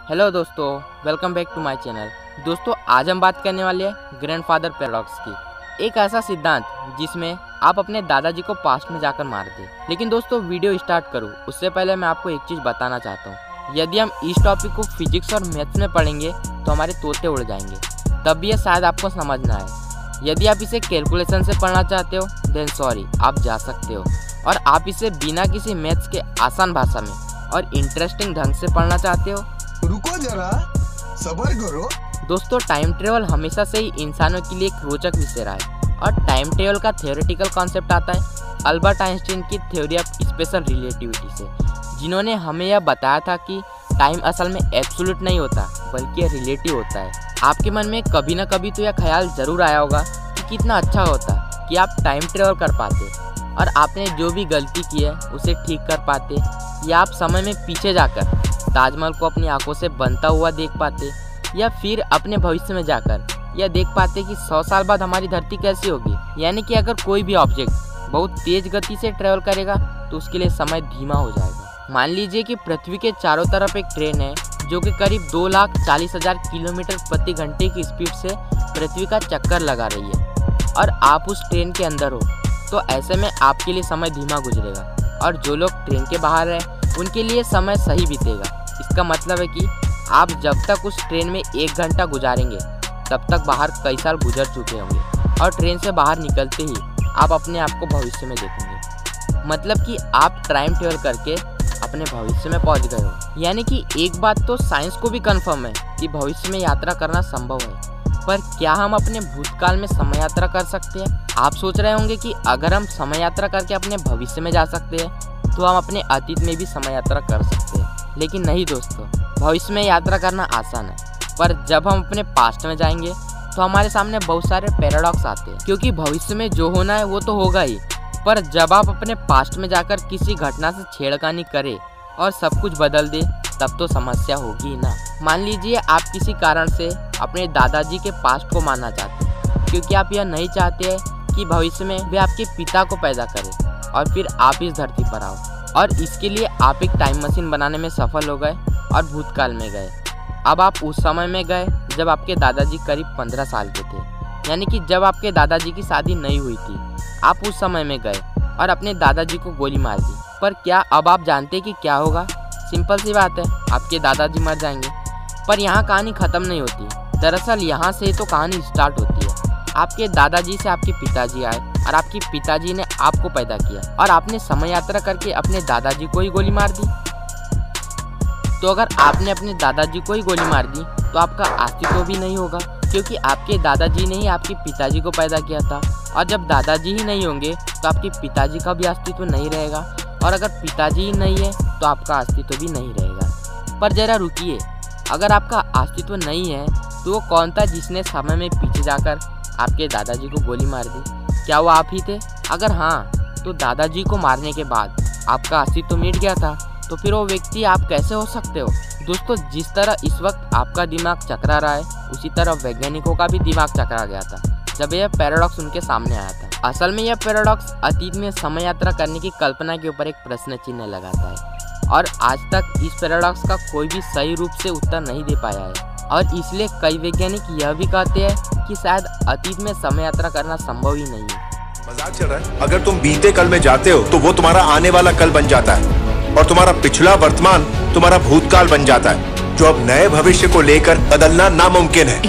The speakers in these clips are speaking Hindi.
हेलो दोस्तों, welcome back to my channel. दोस्तों, आज हम बात करने वाले हैं ग्रैंडफादर पैराडॉक्स की। एक ऐसा सिद्धांत जिसमें आप अपने दादाजी को पास्ट में जाकर मार दें। लेकिन दोस्तों, वीडियो स्टार्ट करूं उससे पहले मैं आपको एक चीज़ बताना चाहता हूं। यदि हम इस टॉपिक को फिजिक्स और मैथ्स में पढ़ेंगे तो हमारे तोते उड़ जाएंगे, तब भी ये शायद आपको समझ ना आए। यदि आप इसे कैलकुलेशन से पढ़ना चाहते हो देन सॉरी, आप जा सकते हो। और आप इसे बिना किसी मैथ्स के आसान भाषा में और इंटरेस्टिंग ढंग से पढ़ना चाहते हो, रुको जरा, सब्र करो। दोस्तों, टाइम ट्रेवल हमेशा से ही इंसानों के लिए एक रोचक विषय रहा है। और टाइम ट्रेवल का थ्योरेटिकल कॉन्सेप्ट आता है अल्बर्ट आइंस्टीन की थ्योरी ऑफ स्पेशल रिलेटिविटी से, जिन्होंने हमें यह बताया था कि टाइम असल में एब्सोल्यूट नहीं होता बल्कि रिलेटिव होता है। आपके मन में कभी ना कभी तो यह ख्याल जरूर आया होगा कि कितना अच्छा होता कि आप टाइम ट्रेवल कर पाते और आपने जो भी गलती की है उसे ठीक कर पाते, या आप समय में पीछे जाकर ताजमहल को अपनी आंखों से बनता हुआ देख पाते, या फिर अपने भविष्य में जाकर यह देख पाते कि 100 साल बाद हमारी धरती कैसी होगी। यानी कि अगर कोई भी ऑब्जेक्ट बहुत तेज गति से ट्रेवल करेगा तो उसके लिए समय धीमा हो जाएगा। मान लीजिए कि पृथ्वी के चारों तरफ एक ट्रेन है जो कि करीब 2,40,000 किलोमीटर प्रति घंटे की स्पीड से पृथ्वी का चक्कर लगा रही है और आप उस ट्रेन के अंदर हो, तो ऐसे में आपके लिए समय धीमा गुजरेगा और जो लोग ट्रेन के बाहर हैं उनके लिए समय सही बीतेगा। इसका मतलब है कि आप जब तक उस ट्रेन में 1 घंटा गुजारेंगे तब तक बाहर कई साल गुजर चुके होंगे और ट्रेन से बाहर निकलते ही आप अपने आप को भविष्य में देखेंगे। मतलब कि आप टाइम ट्रेवल करके अपने भविष्य में पहुंच गए हो। यानी कि एक बात तो साइंस को भी कंफर्म है कि भविष्य में यात्रा करना संभव है, पर क्या हम अपने भूतकाल में समय यात्रा कर सकते हैं? आप सोच रहे होंगे कि अगर हम समय यात्रा करके अपने भविष्य में जा सकते हैं तो हम अपने अतीत में भी समय यात्रा कर सकते हैं। लेकिन नहीं दोस्तों, भविष्य में यात्रा करना आसान है, पर जब हम अपने पास्ट में जाएंगे तो हमारे सामने बहुत सारे पैराडॉक्स आते हैं। क्योंकि भविष्य में जो होना है वो तो होगा ही, पर जब आप अपने पास्ट में जाकर किसी घटना से छेड़खानी करें और सब कुछ बदल दे तब तो समस्या होगी ही ना। मान लीजिए आप किसी कारण से अपने दादाजी के पास्ट को मानना चाहते हैं, क्योंकि आप यह नहीं चाहते हैं कि भविष्य में वे आपके पिता को पैदा करें और फिर आप इस धरती पर आओ, और इसके लिए आप एक टाइम मशीन बनाने में सफल हो गए और भूतकाल में गए। अब आप उस समय में गए जब आपके दादाजी करीब 15 साल के थे, यानी कि जब आपके दादाजी की शादी नहीं हुई थी। आप उस समय में गए और अपने दादाजी को गोली मार दी। पर क्या अब आप जानते कि क्या होगा? सिंपल सी बात है, आपके दादाजी मर जाएंगे। पर यहाँ कहानी ख़त्म नहीं होती। दरअसल यहाँ से तो कहानी स्टार्ट होती है। आपके दादाजी से आपके पिताजी आए और आपके पिताजी ने आपको पैदा किया और आपने समय यात्रा करके अपने दादाजी को ही गोली मार दी। तो अगर आपने अपने दादाजी को ही गोली मार दी तो आपका अस्तित्व भी नहीं होगा, क्योंकि आपके दादाजी ने ही आपके पिताजी को पैदा किया था। और जब दादाजी ही नहीं होंगे तो आपके पिताजी का भी अस्तित्व नहीं रहेगा, और अगर पिताजी ही नहीं है तो आपका अस्तित्व भी नहीं रहेगा। पर जरा रुकिए, अगर आपका अस्तित्व नहीं है तो वो कौन था जिसने समय में पीछे जाकर आपके दादाजी को गोली मार दी? क्या वो आप ही थे? अगर हाँ, तो दादाजी को मारने के बाद आपका अस्तित्व मिट गया था, तो फिर वो व्यक्ति आप कैसे हो सकते हो? दोस्तों, जिस तरह इस वक्त आपका दिमाग चकरा रहा है उसी तरह वैज्ञानिकों का भी दिमाग चकरा गया था जब यह पैराडॉक्स उनके सामने आया था। असल में यह पैराडॉक्स अतीत में समय यात्रा करने की कल्पना के ऊपर एक प्रश्न चिन्ह लगाता है, और आज तक इस पैराडॉक्स का कोई भी सही रूप से उत्तर नहीं दे पाया है। और इसलिए कई वैज्ञानिक यह भी कहते हैं कि शायद अतीत में समय यात्रा करना संभव ही नहीं है। मजाक चल रहा है? अगर तुम बीते कल में जाते हो तो वो तुम्हारा आने वाला कल बन जाता है, और तुम्हारा पिछला वर्तमान तुम्हारा भूतकाल बन जाता है, जो अब नए भविष्य को लेकर बदलना नामुमकिन है।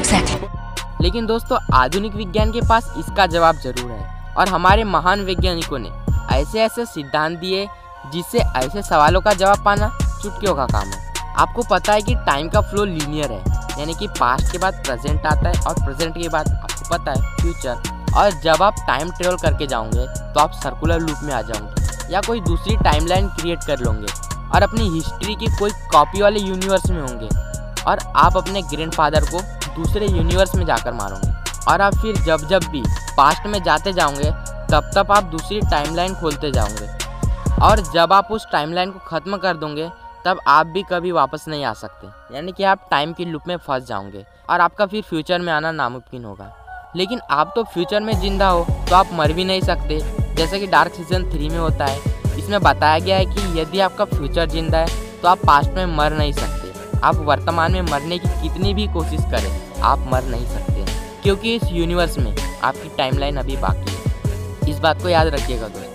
लेकिन दोस्तों, आधुनिक विज्ञान के पास इसका जवाब जरूर है, और हमारे महान वैज्ञानिकों ने ऐसे ऐसे सिद्धांत दिए जिससे ऐसे सवालों का जवाब पाना चुटकियों का काम है। आपको पता है कि टाइम का फ्लो लीनियर है, यानी कि पास्ट के बाद प्रेजेंट आता है और प्रेजेंट के बाद आपको पता है फ्यूचर। और जब आप टाइम ट्रेवल करके जाओगे तो आप सर्कुलर लूप में आ जाओगे या कोई दूसरी टाइमलाइन क्रिएट कर लोगे और अपनी हिस्ट्री की कोई कॉपी वाले यूनिवर्स में होंगे, और आप अपने ग्रैंडफादर को दूसरे यूनिवर्स में जाकर मारोगे। और आप फिर जब भी पास्ट में जाते जाओगे तब आप दूसरी टाइमलाइन खोलते जाओगे, और जब आप उस टाइमलाइन को ख़त्म कर दोगे तब आप भी कभी वापस नहीं आ सकते। यानी कि आप टाइम की लूप में फंस जाओगे और आपका फिर फ्यूचर में आना नामुमकिन होगा। लेकिन आप तो फ्यूचर में जिंदा हो तो आप मर भी नहीं सकते, जैसे कि डार्क सीजन 3 में होता है। इसमें बताया गया है कि यदि आपका फ्यूचर जिंदा है तो आप पास्ट में मर नहीं सकते। आप वर्तमान में मरने की कितनी भी कोशिश करें, आप मर नहीं सकते, क्योंकि इस यूनिवर्स में आपकी टाइमलाइन अभी बाकी है। इस बात को याद रखिएगा दोस्तों।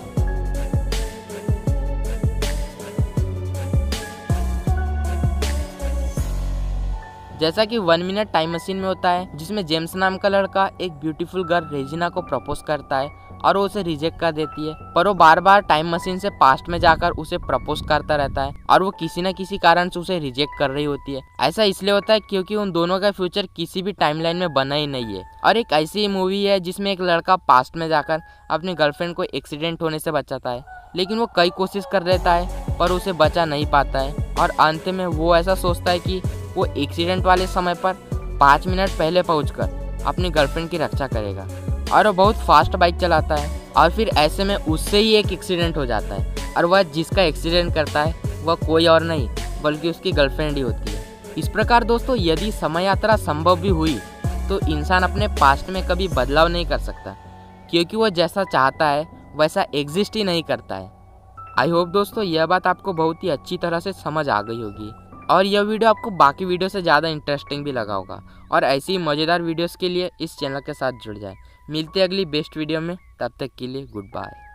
जैसा कि 1 मिनट टाइम मशीन में होता है, जिसमें जेम्स नाम का लड़का एक ब्यूटीफुल गर्ल रेजिना को प्रपोज करता है और वो उसे रिजेक्ट कर देती है, पर वो बार बार टाइम मशीन से पास्ट में जाकर उसे प्रपोज करता रहता है और वो किसी न किसी कारण से उसे रिजेक्ट कर रही होती है। ऐसा इसलिए होता है क्योंकि उन दोनों का फ्यूचर किसी भी टाइमलाइन में बना ही नहीं है। और एक ऐसी मूवी है जिसमें एक लड़का पास्ट में जाकर अपनी गर्लफ्रेंड को एक्सीडेंट होने से बचाता है, लेकिन वो कई कोशिश कर लेता है पर उसे बचा नहीं पाता है और अंत में वो ऐसा सोचता है कि वो एक्सीडेंट वाले समय पर 5 मिनट पहले पहुंचकर अपनी गर्लफ्रेंड की रक्षा करेगा। और वो बहुत फास्ट बाइक चलाता है और फिर ऐसे में उससे ही एक एक्सीडेंट हो जाता है और वह जिसका एक्सीडेंट करता है वह कोई और नहीं बल्कि उसकी गर्लफ्रेंड ही होती है। इस प्रकार दोस्तों, यदि समय यात्रा संभव भी हुई तो इंसान अपने पास्ट में कभी बदलाव नहीं कर सकता, क्योंकि वह जैसा चाहता है वैसा एग्जिस्ट ही नहीं करता है। आई होप दोस्तों यह बात आपको बहुत ही अच्छी तरह से समझ आ गई होगी और यह वीडियो आपको बाकी वीडियो से ज़्यादा इंटरेस्टिंग भी लगा होगा। और ऐसी ही मज़ेदार वीडियोस के लिए इस चैनल के साथ जुड़ जाए। मिलते हैं अगली बेस्ट वीडियो में, तब तक के लिए गुड बाय।